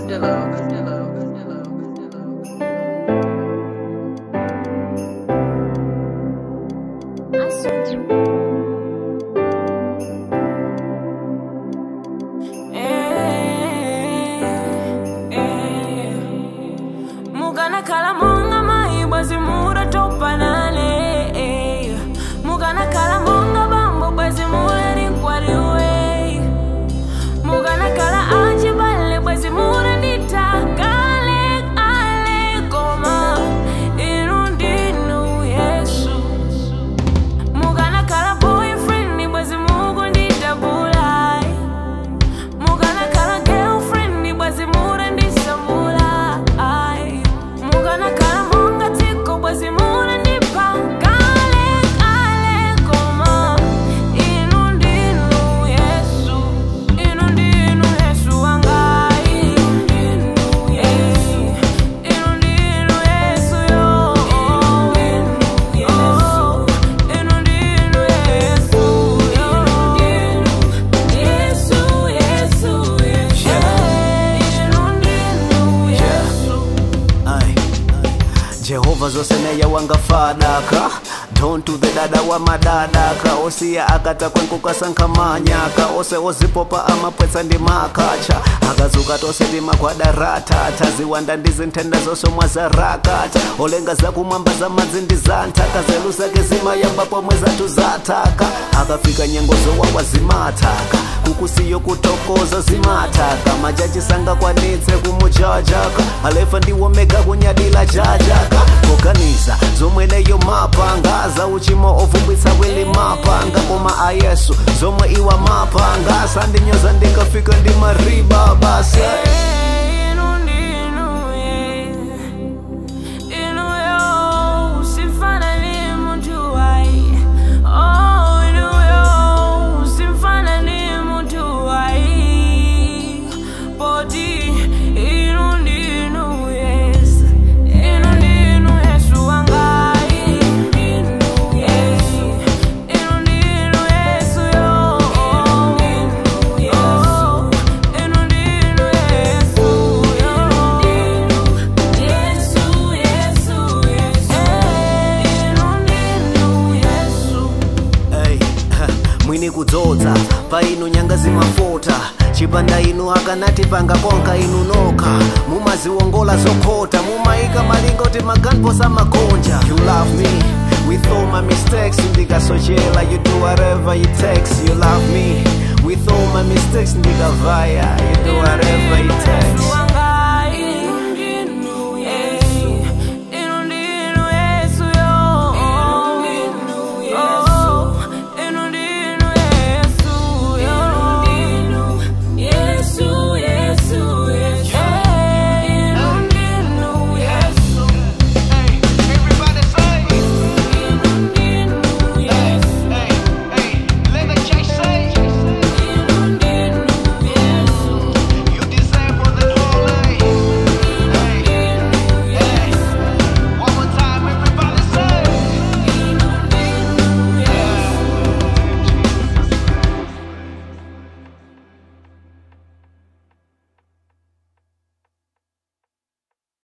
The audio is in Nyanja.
Mugana kala monga mai bazi mura topanale. Mugana kala monga bambo bazi mura ni kwaliwe. Mugana kala anji bale bazi mura nita kale ale koma. Ndinu Yesu. Mugana kala boyfriend ni bazi mugu nita bulai. Mugana kala girlfriend ni bazi mura nisa bulai. Mugana kala monga tiko bazi mura nipa kale kale koma. Ndinu Yesu. Ndinu Yesu wangai. Ndinu Yesu. Ndinu Yesu yo. Ndinu Yesu. Ndinu Yesu yo. Yesu Yesu Yesu. Ndinu Yesu. Jehova zosene ya wanga fadaka. Don't do the dada wa madadaka. Osia akata kwenku kasanka manyaka. Ose ozipopa ama pwesa ndi makacha. Akazuka tose ndi makwadarata. Taziwanda ndizi ntenda zoso mwazarakata. Olenga za kumamba za mazindi zantaka. Zelu zake zima yambapo mweza tuzataka. Akafika nyengozo wa wazimataka. Kukusiyo kutokoza zimataka. Majaji sanga kwa nitse kumujajaka. Alefa ndiwo mega kunyadila jajaka. Kokanisa zomwene yo mapanga. Za uchimo ovumbitsa wili mapanga. Koma a Yesu zomwe iwa mapanga. Sandi nyoza ndikafika ndi mariba basi. Mwini kudzodza pa inu nyanga zimafota. Chipanda inu akanati panga konka inu noka. Mumaziwongola zokhota. Mumaika malingoti maganposa makonja. You love me with all my mistakes. Ndikasochela you do whatever it takes. You love me with all my mistakes. Ndikavaya you do whatever it takes.